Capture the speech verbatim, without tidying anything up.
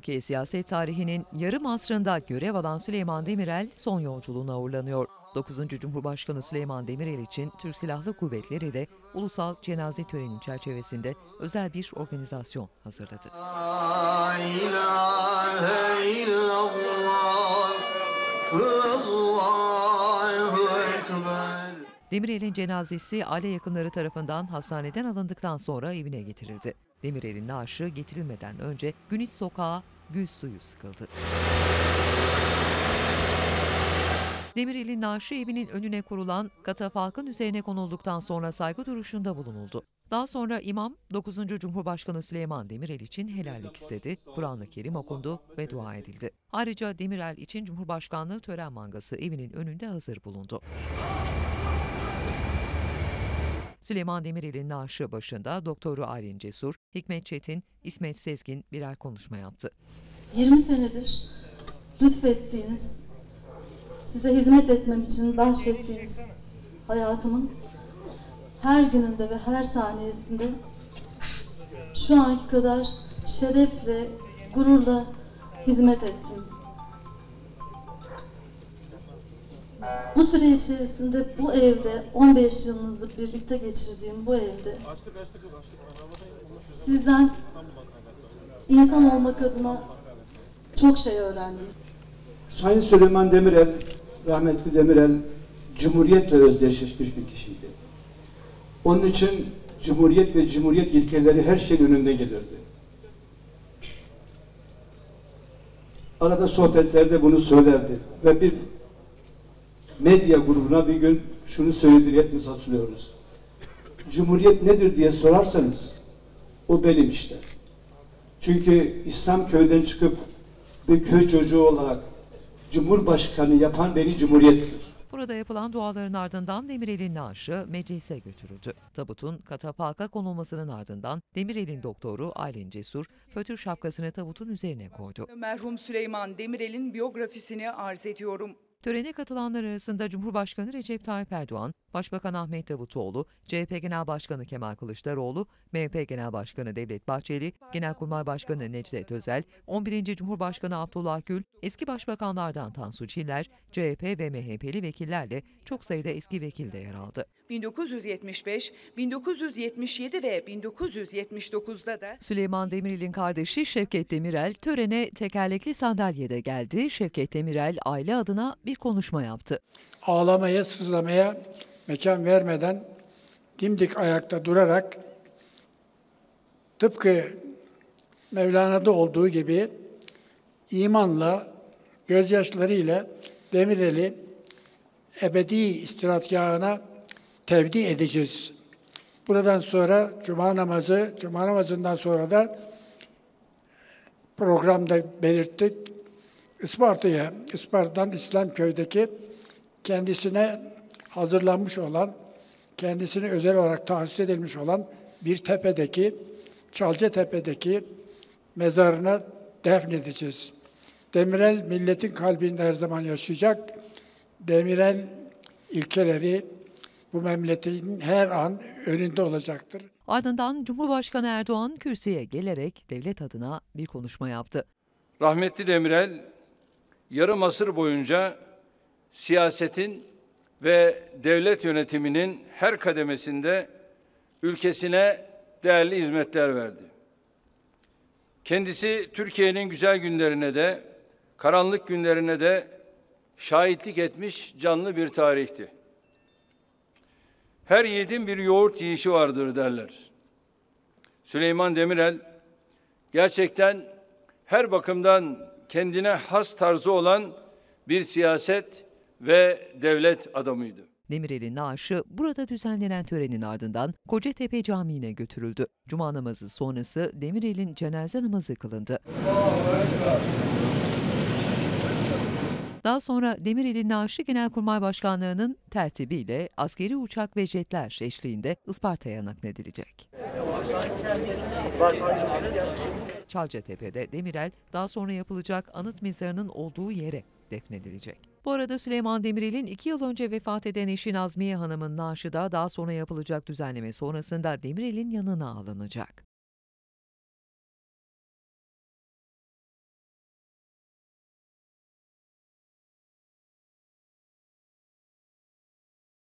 Türkiye siyaset tarihinin yarım asrında görev alan Süleyman Demirel son yolculuğuna uğurlanıyor. dokuzuncu Cumhurbaşkanı Süleyman Demirel için Türk Silahlı Kuvvetleri de ulusal cenaze töreni çerçevesinde özel bir organizasyon hazırladı. La ilahe illallah, Allahu Ekber. Demirel'in cenazesi aile yakınları tarafından hastaneden alındıktan sonra evine getirildi. Demirel'in naaşı getirilmeden önce Güniç Sokağı gül suyu sıkıldı. Demirel'in naaşı evinin önüne kurulan katafalkın üzerine konulduktan sonra saygı duruşunda bulunuldu. Daha sonra imam dokuzuncu Cumhurbaşkanı Süleyman Demirel için helallik istedi, Kur'an-ı Kerim okundu ve dua edildi. Ayrıca Demirel için Cumhurbaşkanlığı tören mangası evinin önünde hazır bulundu. Süleyman Demirel'in naaşı başında Doktoru Aylin Cesur, Hikmet Çetin, İsmet Sezgin birer konuşma yaptı. yirmi senedir lütfettiğiniz, size hizmet etmem için bahşettiğiniz hayatımın her gününde ve her saniyesinde şu anki kadar şerefle, gururla hizmet ettim. Bu süre içerisinde bu evde on beş yılınızı birlikte geçirdiğim bu evde sizden insan olmak adına çok şey öğrendim. Sayın Süleyman Demirel, rahmetli Demirel, Cumhuriyetle özdeşleşmiş bir kişiydi. Onun için Cumhuriyet ve Cumhuriyet ilkeleri her şeyin önünde gelirdi. Arada sohbetlerde bunu söylerdi ve bir medya grubuna bir gün şunu söyledi, hepimiz hatırlıyoruz. Cumhuriyet nedir diye sorarsanız o benim işte. Çünkü İslam köyden çıkıp bir köy çocuğu olarak Cumhurbaşkanı yapan beni Cumhuriyettir. Burada yapılan duaların ardından Demirel'in naaşı meclise götürüldü. Tabutun katafalka konulmasının ardından Demirel'in doktoru Aylin Cesur, fötür şapkasını tabutun üzerine koydu. Merhum Süleyman Demirel'in biyografisini arz ediyorum. Törene katılanlar arasında Cumhurbaşkanı Recep Tayyip Erdoğan, Başbakan Ahmet Davutoğlu, C H P Genel Başkanı Kemal Kılıçdaroğlu, M H P Genel Başkanı Devlet Bahçeli, Genelkurmay Başkanı Necdet Özel, on birinci Cumhurbaşkanı Abdullah Gül, eski başbakanlardan Tansu Çiller, C H P ve M H P'li vekillerle çok sayıda eski vekil de yer aldı. bin dokuz yüz yetmiş beş, bin dokuz yüz yetmiş yedi ve bin dokuz yüz yetmiş dokuzda da Süleyman Demirel'in kardeşi Şevket Demirel törene tekerlekli sandalyede geldi. Şevket Demirel aile adına bir konuşma yaptı. Ağlamaya, sızlamaya mekan vermeden dimdik ayakta durarak tıpkı Mevlana'da olduğu gibi imanla, gözyaşlarıyla Demirel'i ebedi istirahatgahına tevdi edeceğiz. Buradan sonra Cuma namazı, Cuma namazından sonra da programda belirttik. Isparta'ya, Isparta'dan İslamköy'deki kendisine hazırlanmış olan, kendisine özel olarak tahsis edilmiş olan bir tepedeki, Çalcatepe'deki mezarına defnedeceğiz. Demirel milletin kalbinde her zaman yaşayacak. Demirel ilkeleri bu memleketin her an önünde olacaktır. Ardından Cumhurbaşkanı Erdoğan kürsüye gelerek devlet adına bir konuşma yaptı. Rahmetli Demirel, yarım asır boyunca siyasetin ve devlet yönetiminin her kademesinde ülkesine değerli hizmetler verdi. Kendisi Türkiye'nin güzel günlerine de, karanlık günlerine de şahitlik etmiş canlı bir tarihti. Her yiğidin bir yoğurt yiyişi vardır derler. Süleyman Demirel gerçekten her bakımdan kendine has tarzı olan bir siyaset ve devlet adamıydı. Demirel'in naaşı burada düzenlenen törenin ardından Kocatepe Camii'ne götürüldü. Cuma namazı sonrası Demirel'in cenaze namazı kılındı. Daha sonra Demirel'in naaşı Genelkurmay Başkanlığı'nın tertibiyle askeri uçak ve jetler eşliğinde Isparta'ya nakledilecek. Çalcatepe'de Demirel daha sonra yapılacak anıt mezarının olduğu yere defnedilecek. Bu arada Süleyman Demirel'in iki yıl önce vefat eden eşi Nazmiye Hanım'ın naaşı da daha sonra yapılacak düzenleme sonrasında Demirel'in yanına alınacak.